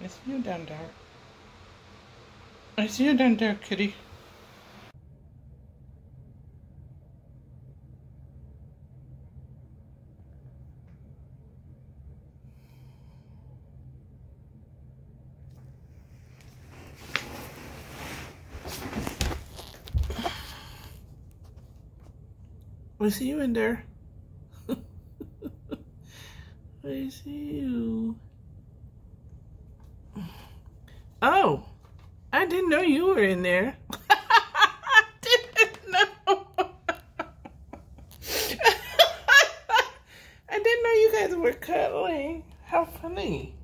I see you down there. I see you down there, kitty. I see you in there. I see you. Oh, I didn't know you were in there. I didn't know. I didn't know you guys were cuddling. How funny.